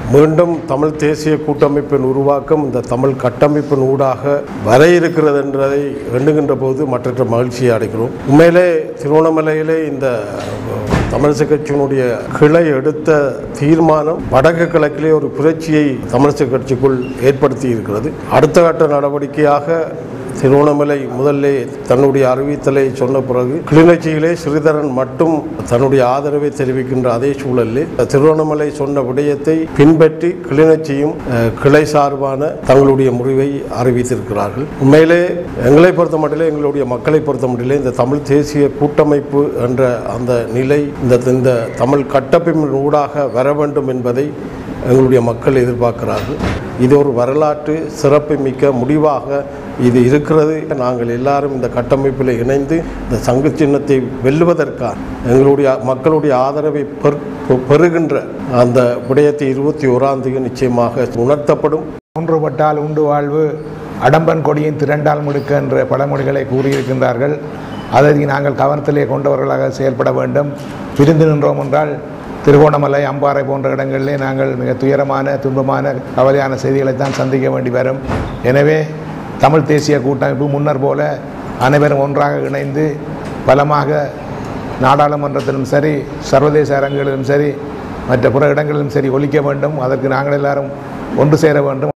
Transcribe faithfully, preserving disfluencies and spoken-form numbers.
மீண்டும் தமிழ் தேசிய கூட்டமைப்பின் உருவாக்கம் இந்த தமிழ் கட்டமைப்பின் ஊடாக வர இருக்கிறது என்பதை எண்ணுகின்ற போது மற்ற மகிழ்ச்சியை அடைகிறோம். உண்மையிலே திருவண்ணாமலையிலே இந்த தமிழிசை கட்சியினுடைய கிளை எடுத்த தீர்மானம் வடக்கு கிழக்கிலே ஒரு புரட்சியை தமிழிசை கட்சிக்குள் ஏற்படுத்தி இருக்கிறது. அடுத்த கட்ட நடவடிக்கையாக திருவண்ணாமலை முதல்லே தன்னுடைய அறிவித்தலை சொன்ன பிறகு கிளிநொச்சியிலே ஸ்ரீதரன் மட்டும் தன்னுடைய ஆதரவை தெரிவிக்கின்ற அதே சூழலில் திருவண்ணாமலை சொன்ன விடயத்தை பின்பற்றி கிளிநொச்சியும் கிளை சார்பான தங்களுடைய முடிவை அறிவித்திருக்கிறார்கள். உண்மையிலே எங்களை பொறுத்த மட்டிலே எங்களுடைய மக்களை பொறுத்த மட்டிலே இந்த தமிழ் தேசிய கூட்டமைப்பு என்ற அந்த நிலை இந்த இந்த தமிழ் கட்டமைப்பின் ஊடாக வர வேண்டும் என்பதை எங்களுடைய மக்கள் எதிர்பார்க்கிறார்கள். இது ஒரு வரலாற்று சிறப்பு மிக்க முடிவாக இது இருக்கிறது. நாங்கள் எல்லாரும் இந்த கட்டமைப்பில் இணைந்து இந்த சங்கு சின்னத்தை வெல்லுவதற்காக எங்களுடைய மக்களுடைய ஆதரவை பெறுகின்ற அந்த விடயத்தை இருபத்தி ஓராம் தேதி நிச்சயமாக உணர்த்தப்படும். ஒன்றுபட்டால் உண்டு வாழ்வு, அடம்பன் கொடியின் திரண்டால் முடுக்க என்ற பழமொழிகளை கூறியிருக்கின்றார்கள். அதை நாங்கள் கவனத்திலே கொண்டவர்களாக செயல்பட வேண்டும். பிரிந்து நின்றோம் என்றால் திருகோணமலை, அம்பாறை போன்ற இடங்களிலே நாங்கள் மிக துயரமான, துன்பமான, கவலையான செய்திகளை தான் சந்திக்க வேண்டி வரும். எனவே தமிழ் தேசிய கூட்டமைப்பு முன்னர் போல அனைவரும் ஒன்றாக இணைந்து பலமாக நாடாளுமன்றத்திலும் சரி, சர்வதேச அரங்குகளிலும் சரி, மற்ற புற இடங்களிலும் சரி ஒலிக்க வேண்டும். அதற்கு நாங்கள் எல்லாரும் ஒன்று சேர வேண்டும்.